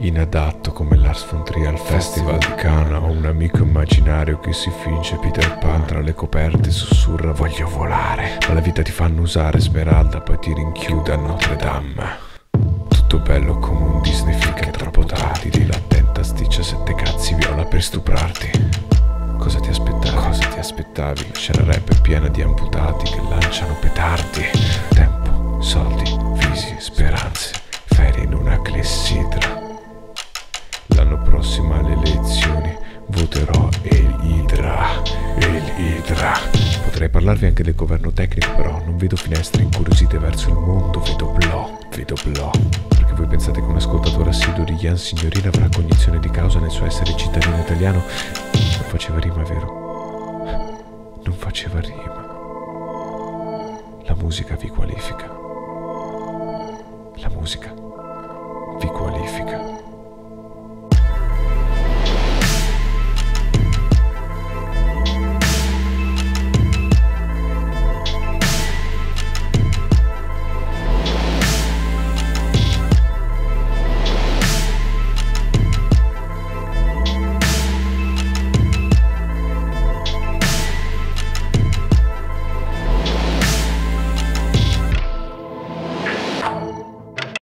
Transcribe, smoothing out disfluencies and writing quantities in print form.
Inadatto come l'Ars von Trier al Festival di Cannes. Ho un amico immaginario che si finge Peter Pan, tra le coperte sussurra voglio volare. Ma la vita ti fanno usare Smeralda, poi ti rinchiude a Notre Dame. Tutto bello come un Disney film che è troppo tardi. Di l'attenta sticcia 7 cazzi viola per stuprarti. Cosa ti aspettavi? Cosa ti aspettavi? La scena rap è piena di amputati che lanciano petardi. Tempo, soldi, visi, speranze, ferie in una clessidra. L'anno prossimo alle elezioni voterò Idra. Potrei parlarvi anche del governo tecnico, però non vedo finestre incuriosite verso il mondo, vedo blò. Perché voi pensate che un ascoltatore assiduo di Ian Signorina avrà cognizione di causa nel suo essere cittadino italiano? Non faceva rima, vero? Non faceva rima. La musica vi qualifica. La musica vi qualifica.